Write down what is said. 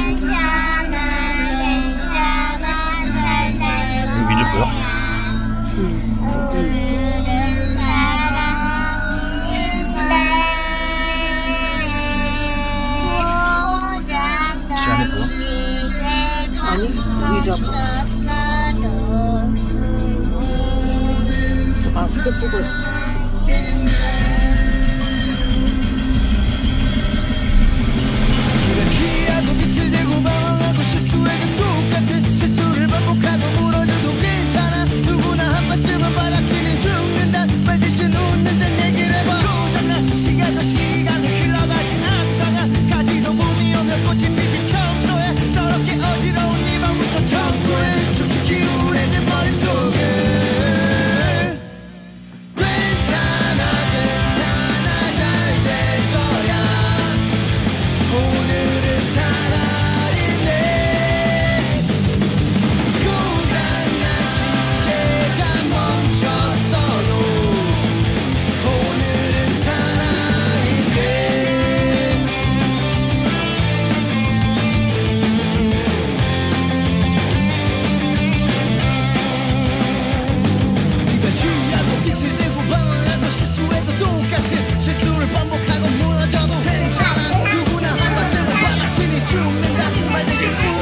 민주 보여? 지안이 보여? 아니, 위자. 마스크 쓰고 있어. 취하고 비틀대고 방황하고 실수해도 똑같은 실수를 반복하고 무너져도 괜찮아. 누구나 한 번쯤은 바닥치니 죽는다 말 대신 웃는단 얘기를 해봐. 고장난 시간도 시간을 흘러가지 않상아. 가지도 봄이 오면 꽃이 피지 청소해. 더럽게 어지러운 네 맘부터 청소해. 춤추 기울어진 머릿속에 실수를 반복하고 무너져도 괜찮아. 누구나 한 번쯤은 바닥치니 죽는다 말 대신